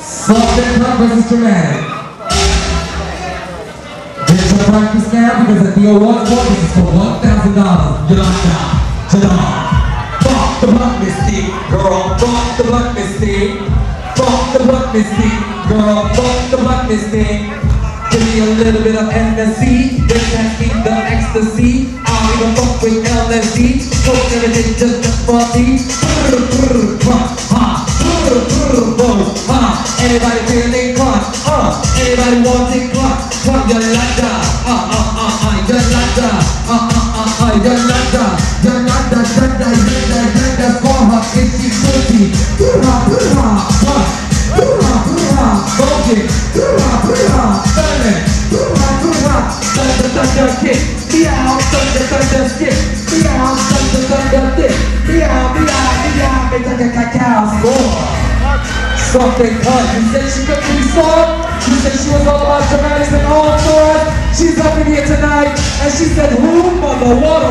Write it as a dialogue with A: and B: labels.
A: Soft and cut versus dramatic. Get your practice now because at the awards board this is for $1,000. Yolanda, fuck the blood mystique, girl. Fuck the blood mystique. Fuck the blood mystique, girl. Fuck the blood mystique. Give me a little bit of Hennessy, then pass me the ecstasy. I don't even fuck with LSD. Smoke everything just for me. Anybody feeling clutch? Anybody wanting clutch? From Yolanda, Yolanda, Yolanda, Yolanda, Yolanda, for her itchy pussy. Thunder kick, meow, thunder stick, meow, thunder dick, meow, make like a cacao score. Soft and cut, you said she could be soft, you said she was all about dramatics and all sorts. She's up in here tonight, and she said, who, mother, what